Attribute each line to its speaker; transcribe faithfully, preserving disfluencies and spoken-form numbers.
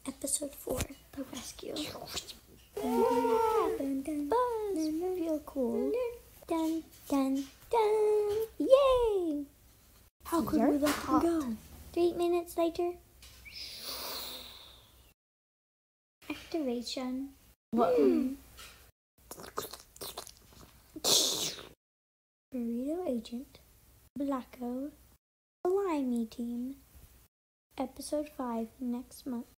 Speaker 1: Episode four, The Rescue. Dun, dun, Buzz, feel cool. Dun, dun, dun. Yay! How could we let him go? Three minutes later. Activation.
Speaker 2: What?
Speaker 1: Mm. Burrito Agent. Blacko. The Limey Team. Episode five next month.